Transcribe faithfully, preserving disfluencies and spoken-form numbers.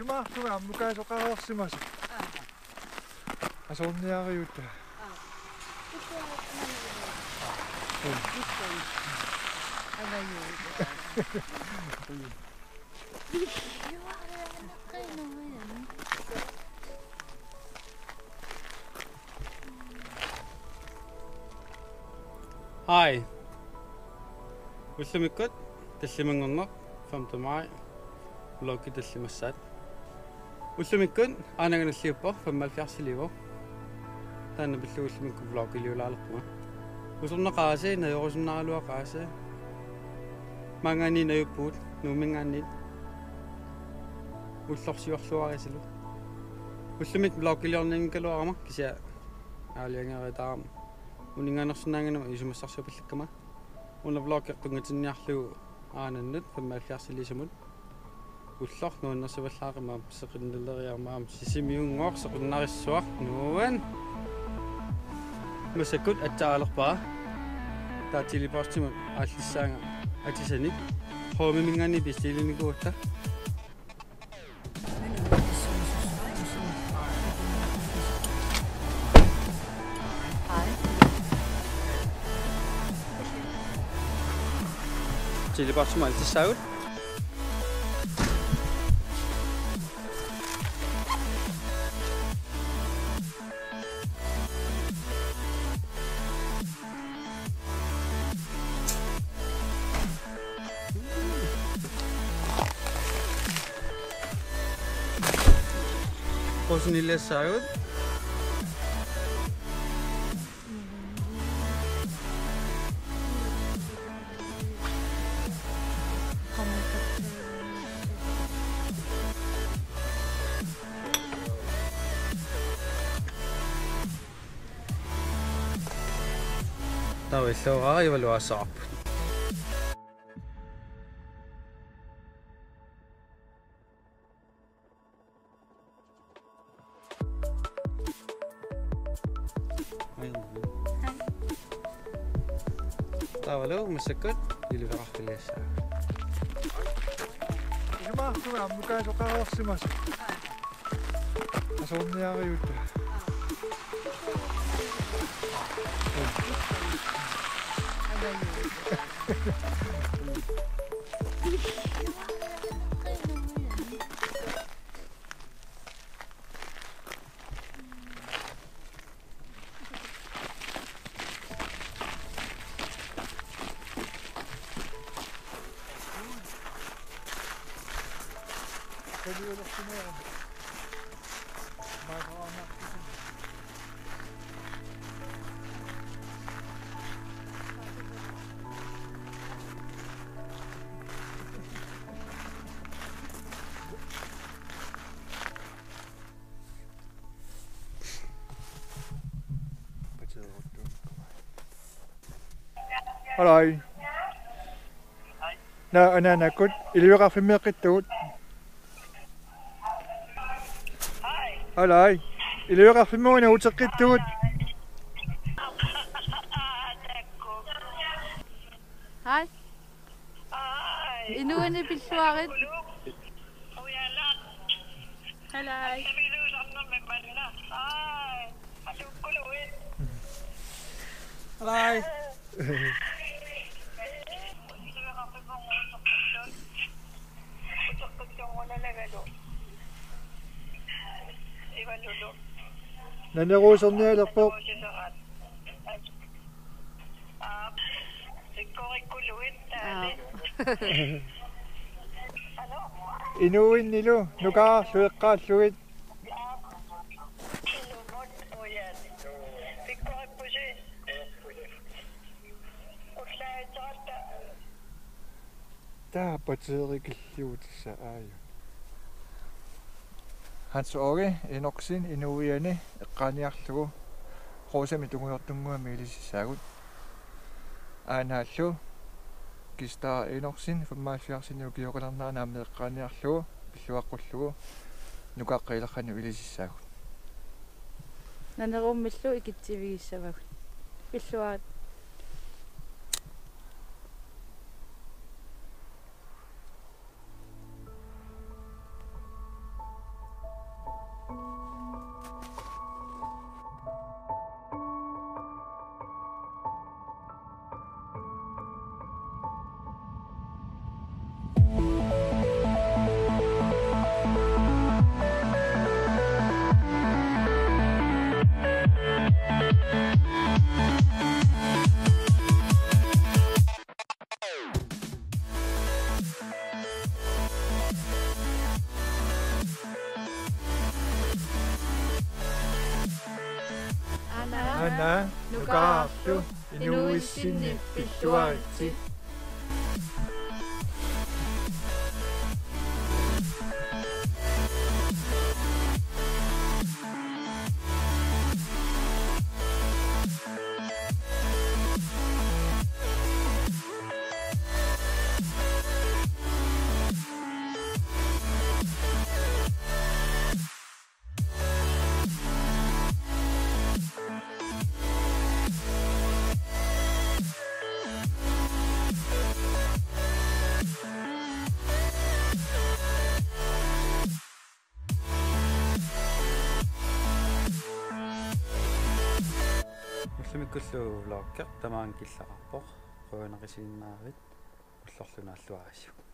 исумаартуга аммукаасоқаруарсимасу асоорниариута Hej. Ullumikut tallimangorneq femte maj bloggi tallimassat. Ullumikut aananganalliuppo femoghalvfjerds taanna pillu ullumikku bloggi liulaalerpuma. Usorneqaasi najorusunnaruaqaasi. Mangani najuppuut nuumingaanni. Ullorsiorluarisilu. Ullumik bloggi liorningaluarama kisia aaliangeritaaram. Uninganersunaanganama isumassarsupallakkama. Una vlogger tungatinniarlugu aanannut femoghalvfjerds ullor nuunnersavallaaqamaam seqinnelleriarmaam sisimiungoor seqinnarissuaq nuuan masakut attaalerpaa taatilipaartimut aallissaanga atisanik qoomimingaanni pistilinikuutta Teleportuma altissagut. Posunilessagut. Tawilluuraa ivaluassaqarput. Tavalu masakut ilivararpiliassaa. исумаартуга аммукаасоқаруарсимасу асоорниариута Hallo. Na ana nakut iliuqarfimmeeqittugut. Hai. Hallo. Iliuqarfimmuuna uteqqittugut. Hej. Inuane pilluarit. Halløj. Halløj. Naneruusornialerpo inuinnilu nukaarlueqqaalluit taapateerikilluutissa aayu Hans Åge Enoksin inuiani eqqaaniarlugu qoosami tunguyortunguami ilisissaagut aanaallu kistaa Enoksin femoghalvfjerds kioqalarnaanaami eqqaaniarlugu pilluaqqullugu nukaqqilaqanu ilisissaagut nanerummillu ikittivigissavat pilluaat Qiana nukaarlu inuissinni pilluaritsi. Уллумиккуллуу влогкер тамаан киллақарпоқ қуанақисииннааrit уллорлунaalлуарасу